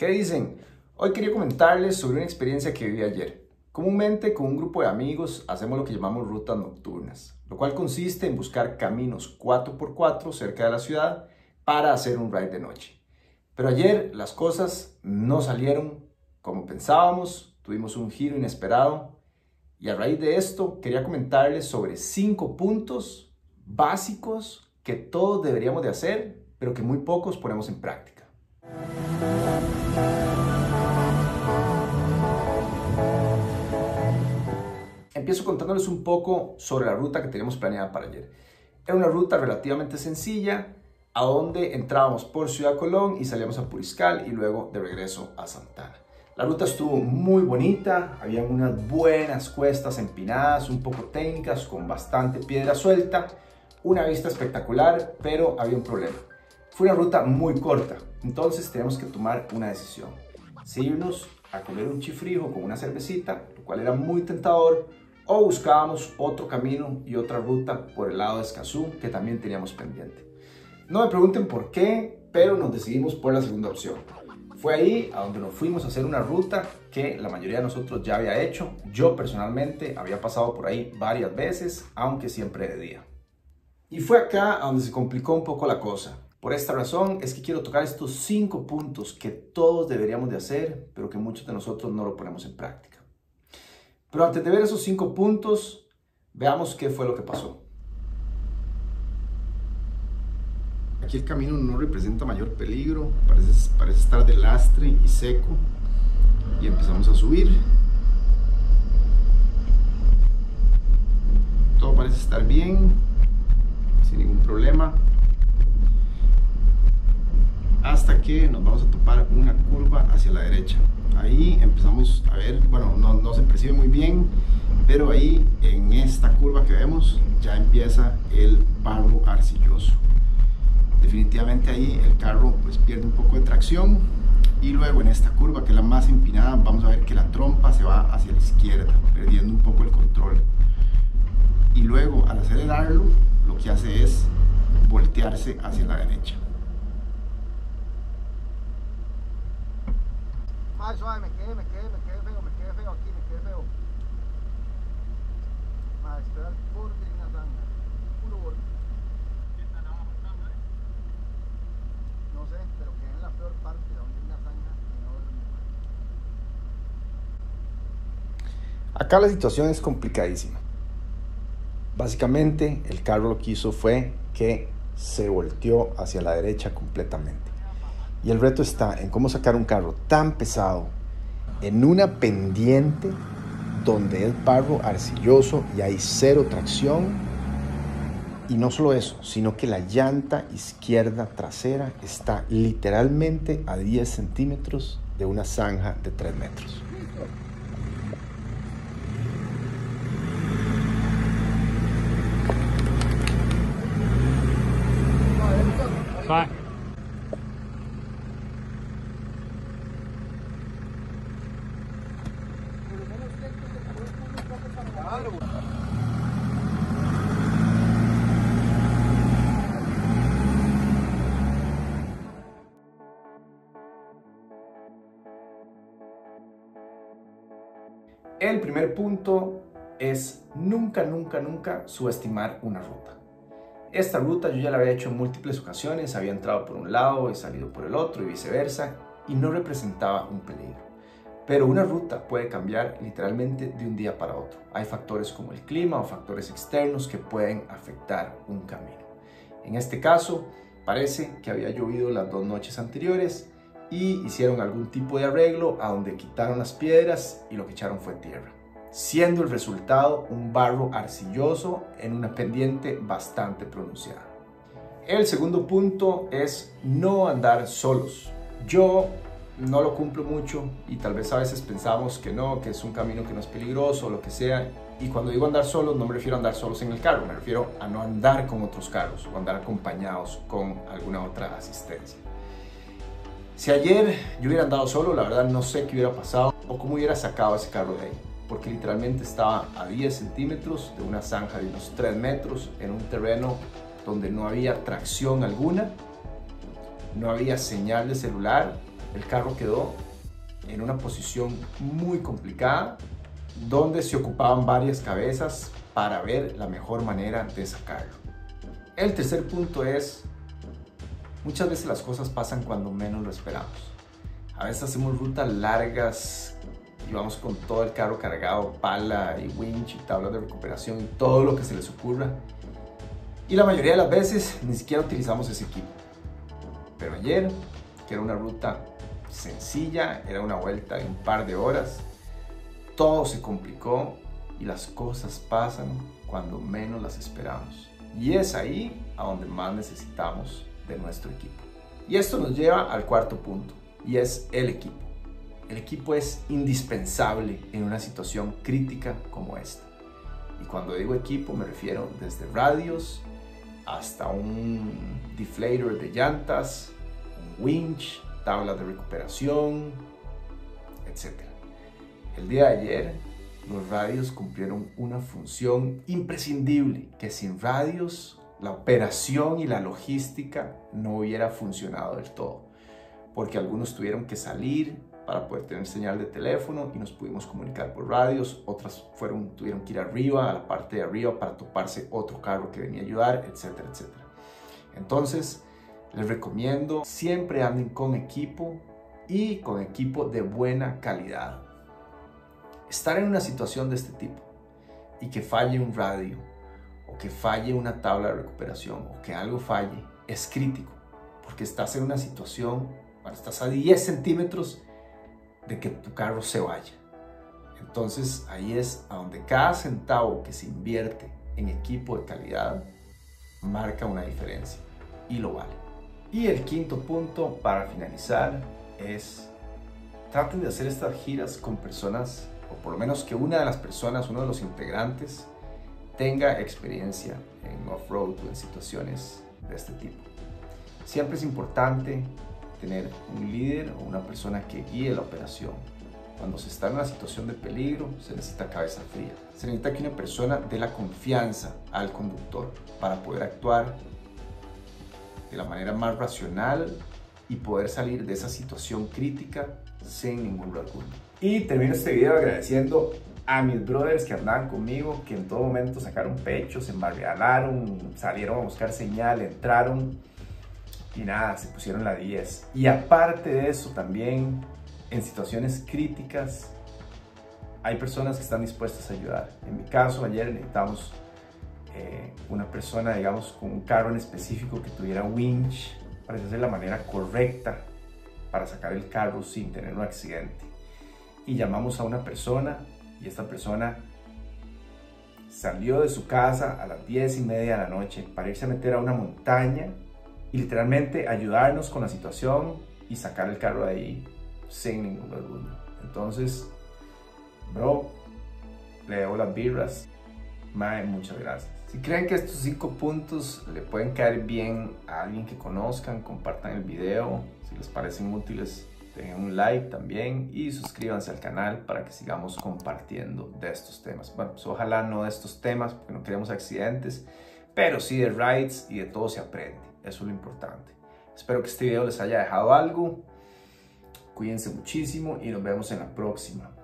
¿Qué dicen? Hoy quería comentarles sobre una experiencia que viví ayer. Comúnmente con un grupo de amigos hacemos lo que llamamos rutas nocturnas, lo cual consiste en buscar caminos 4x4 cerca de la ciudad para hacer un ride de noche. Pero ayer las cosas no salieron como pensábamos, tuvimos un giro inesperado y a raíz de esto quería comentarles sobre 5 puntos básicos que todos deberíamos de hacer, pero que muy pocos ponemos en práctica. Empiezo contándoles un poco sobre la ruta que teníamos planeada para ayer. Era una ruta relativamente sencilla, a donde entrábamos por Ciudad Colón y salíamos a Puriscal y luego de regreso a Santana. La ruta estuvo muy bonita, había unas buenas cuestas empinadas, un poco técnicas, con bastante piedra suelta, una vista espectacular, pero había un problema. Fue una ruta muy corta, entonces teníamos que tomar una decisión. Si irnos a comer un chifrijo con una cervecita, lo cual era muy tentador, o buscábamos otro camino y otra ruta por el lado de Escazú, que también teníamos pendiente. No me pregunten por qué, pero nos decidimos por la segunda opción. Fue ahí a donde nos fuimos a hacer una ruta que la mayoría de nosotros ya había hecho. Yo personalmente había pasado por ahí varias veces, aunque siempre de día. Y fue acá a donde se complicó un poco la cosa. Por esta razón es que quiero tocar estos 5 puntos que todos deberíamos de hacer, pero que muchos de nosotros no lo ponemos en práctica. Pero antes de ver esos 5 puntos, veamos qué fue lo que pasó. Aquí el camino no representa mayor peligro, parece estar de lastre y seco. Y empezamos a subir. Todo parece estar bien, sin ningún problema. Hasta que nos vamos a topar una curva hacia la derecha. Ahí empezamos a ver, bueno, no se percibe muy bien, pero ahí en esta curva que vemos ya empieza el barro arcilloso. Definitivamente ahí el carro pues pierde un poco de tracción y luego en esta curva, que es la más empinada, vamos a ver que la trompa se va hacia la izquierda, perdiendo un poco el control. Y luego al acelerarlo, lo que hace es voltearse hacia la derecha. Más suave, me quedé feo aquí, me quedé feo. Más, espera el borde de una zanja, puro borde. ¿Qué tan abajo está, güey? No sé, pero quedé en la peor parte, donde hay una zanja enorme. Acá la situación es complicadísima. Básicamente el carro lo que hizo fue que se volteó hacia la derecha completamente. Y el reto está en cómo sacar un carro tan pesado en una pendiente donde es barro arcilloso y hay cero tracción. Y no solo eso, sino que la llanta izquierda trasera está literalmente a 10 centímetros de una zanja de 3 metros. El primer punto es nunca subestimar una ruta. Esta ruta yo ya la había hecho en múltiples ocasiones, había entrado por un lado y salido por el otro y viceversa, y no representaba un peligro. Pero una ruta puede cambiar literalmente de un día para otro. Hay factores como el clima o factores externos que pueden afectar un camino. En este caso, parece que había llovido las 2 noches anteriores y hicieron algún tipo de arreglo a donde quitaron las piedras y lo que echaron fue tierra, siendo el resultado un barro arcilloso en una pendiente bastante pronunciada. El segundo punto es no andar solos. Yo no lo cumplo mucho y tal vez a veces pensamos que no, que es un camino que no es peligroso o lo que sea. Y cuando digo andar solos no me refiero a andar solos en el carro, me refiero a no andar con otros carros o andar acompañados con alguna otra asistencia. Si ayer yo hubiera andado solo, la verdad no sé qué hubiera pasado o cómo hubiera sacado ese carro de ahí, porque literalmente estaba a 10 centímetros de una zanja de unos 3 metros en un terreno donde no había tracción alguna, no había señal de celular el carro quedó en una posición muy complicada, donde se ocupaban varias cabezas para ver la mejor manera de sacarlo. El tercer punto es, muchas veces las cosas pasan cuando menos lo esperamos. A veces hacemos rutas largas y vamos con todo el carro cargado, pala y winch y tablas de recuperación y todo lo que se les ocurra. Y la mayoría de las veces ni siquiera utilizamos ese equipo. Pero ayer, que era una ruta sencilla, era una vuelta de un par de horas, todo se complicó y las cosas pasan cuando menos las esperamos. Y es ahí a donde más necesitamos de nuestro equipo. Y esto nos lleva al cuarto punto, y es el equipo. El equipo es indispensable en una situación crítica como esta. Y cuando digo equipo me refiero desde radios hasta un deflator de llantas, un winch, tablas de recuperación, etc. El día de ayer, los radios cumplieron una función imprescindible, que sin radios la operación y la logística no hubiera funcionado del todo, porque algunos tuvieron que salir para poder tener señal de teléfono y nos pudimos comunicar por radios, otras tuvieron que ir arriba, a la parte de arriba, para toparse otro carro que venía a ayudar, etcétera, etcétera. Entonces, les recomiendo siempre anden con equipo y con equipo de buena calidad. Estar en una situación de este tipo y que falle un radio o que falle una tabla de recuperación o que algo falle es crítico, porque estás en una situación, estás a 10 centímetros de que tu carro se vaya. Entonces ahí es a donde cada centavo que se invierte en equipo de calidad marca una diferencia y lo vale. Y el quinto punto para finalizar es: traten de hacer estas giras con personas, o por lo menos que una de las personas, uno de los integrantes, tenga experiencia en off-road o en situaciones de este tipo. Siempre es importante tener un líder o una persona que guíe la operación. Cuando se está en una situación de peligro, se necesita cabeza fría. Se necesita que una persona dé la confianza al conductor para poder actuar de la manera más racional y poder salir de esa situación crítica sin ningún rasguño. Y termino este video agradeciendo a mis brothers que andaban conmigo, que en todo momento sacaron pecho, se embarrialaron, salieron a buscar señal, entraron y nada, se pusieron la 10. Y aparte de eso, también en situaciones críticas hay personas que están dispuestas a ayudar. En mi caso, ayer necesitamos una persona, digamos, con un carro en específico que tuviera winch para hacer la manera correcta para sacar el carro sin tener un accidente. Y llamamos a una persona y esta persona salió de su casa a las 10:30 de la noche para irse a meter a una montaña y literalmente ayudarnos con la situación y sacar el carro de ahí sin ningún orgullo. Entonces, bro, le debo las birras. Mae, muchas gracias. Si creen que estos 5 puntos le pueden caer bien a alguien que conozcan, compartan el video. Si les parecen útiles, den un like también y suscríbanse al canal para que sigamos compartiendo de estos temas. Bueno, pues ojalá no de estos temas porque no queremos accidentes, pero sí de rides y de todo se aprende. Eso es lo importante. Espero que este video les haya dejado algo. Cuídense muchísimo y nos vemos en la próxima.